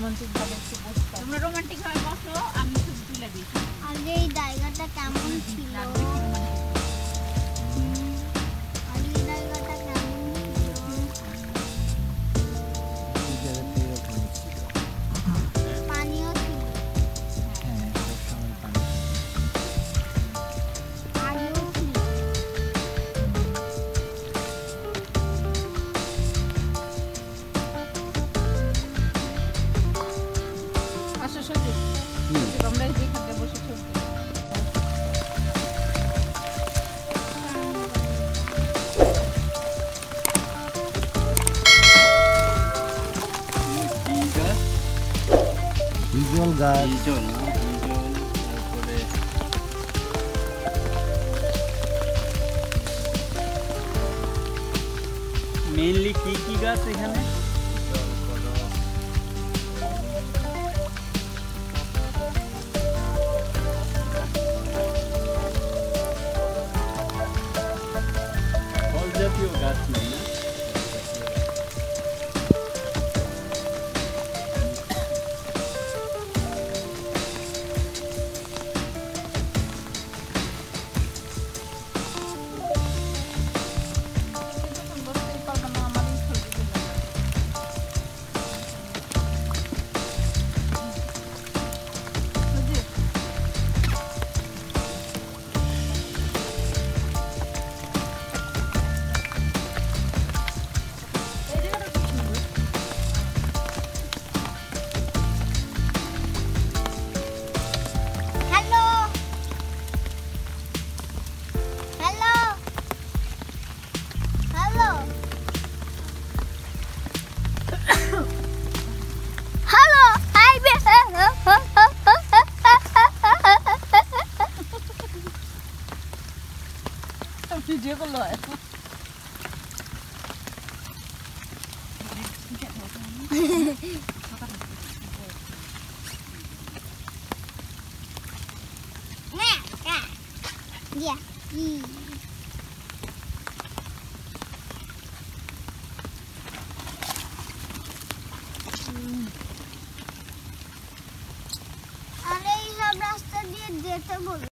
Romantic ভাবে একটু বসতাম। তোমরা রোমান্টিক ভাবে বসো, আমি ছবি তুলে দিই। আগে এই জায়গাটা কেমন ছিল? আগে এই জায়গাটা কেমন ছিল? পানিও ছিল। হ্যাঁ, সবসময় পানি। আলু ছিল। আসো সজীব, সজীব, আমরা এই যেখানটা বসে ছবি তুলি। হিজল গাছ, তারপরে মেইনলি কি কি গাছ এখানে? ফল জাতীয় গাছ নেই না? কিছুক্ষণ বসতেই পারবো না, আমারই ছবি তুলে দাও। সজীব, এই জায়গাটা খুব সুন্দর। হ্যালো হ্যালো হ্যালো হ্যালো আইবে ভিডিও করলো হয়। Yeah. আর এই সব রাস্তা দিয়ে যেতে বল।